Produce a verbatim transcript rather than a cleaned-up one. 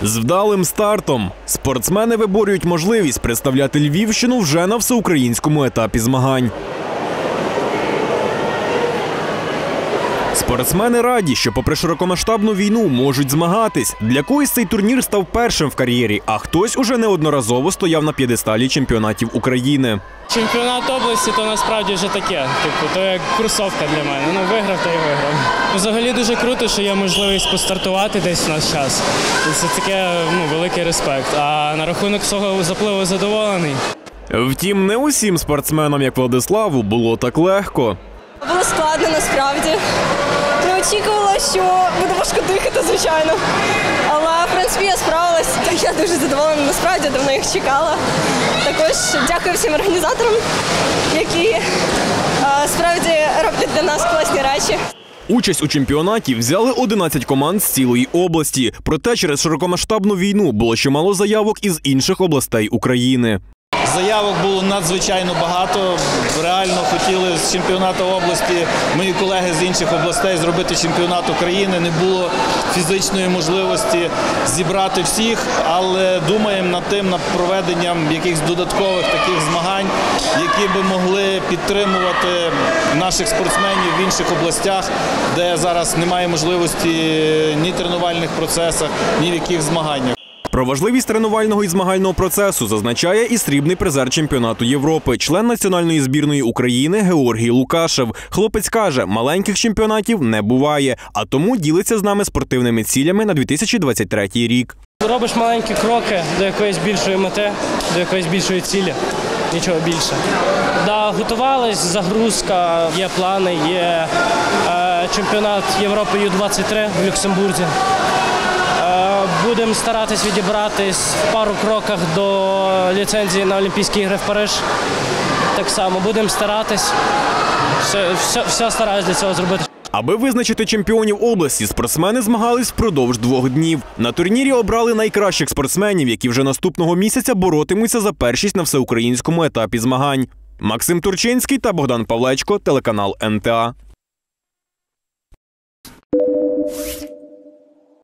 З вдалим стартом спортсмени виборюють можливість представляти Львівщину вже на всеукраїнському етапі змагань. Спортсмени раді, що попри широкомасштабну війну можуть змагатись. Для когось цей турнір став першим в кар'єрі, а хтось уже неодноразово стояв на п'єдесталі чемпіонатів України. Чемпіонат області – то насправді вже таке, типу, то як кросовка для мене. Ну, виграв, то і виграв. Взагалі дуже круто, що є можливість постартувати десь в наш час. І це таке, ну, великий респект. А на рахунок свого запливу задоволений. Втім, не усім спортсменам, як Владиславу, було так легко. Було складно насправді. Не очікувала, що буде важко дихати, звичайно. Але, в принципі, я справилась. Я дуже задоволена, насправді, давно їх чекала. Також дякую всім організаторам, які справді роблять для нас класні речі. Участь у чемпіонаті взяли одинадцять команд з цілої області. Проте через широкомасштабну війну було чимало заявок із інших областей України. Заявок було надзвичайно багато. Реально хотіли з чемпіонату області, мої колеги з інших областей, зробити чемпіонат України. Не було фізичної можливості зібрати всіх, але думаємо над тим, над проведенням якихось додаткових таких змагань, які би могли підтримувати наших спортсменів в інших областях, де зараз немає можливості ні в тренувальних процесах, ні в яких змаганнях. Про важливість тренувального і змагального процесу зазначає і срібний призер чемпіонату Європи, член національної збірної України Георгій Лукашев. Хлопець каже, маленьких чемпіонатів не буває, а тому ділиться з нами спортивними цілями на дві тисячі двадцять третій рік. Робиш маленькі кроки до якоїсь більшої мети, до якоїсь більшої цілі, нічого більше. Да, готувались, загрузка, є плани, є е, чемпіонат Європи Ю двадцять три в Люксембурзі. Будемо старатись відібратись в пару кроках до ліцензії на Олімпійські ігри в Париж. Так само будемо старатись, все, все, все стараюсь для цього зробити. Аби визначити чемпіонів області, спортсмени змагались впродовж двох днів. На турнірі обрали найкращих спортсменів, які вже наступного місяця боротимуться за першість на всеукраїнському етапі змагань. Максим Турчинський та Богдан Павлечко, телеканал Ен Те А.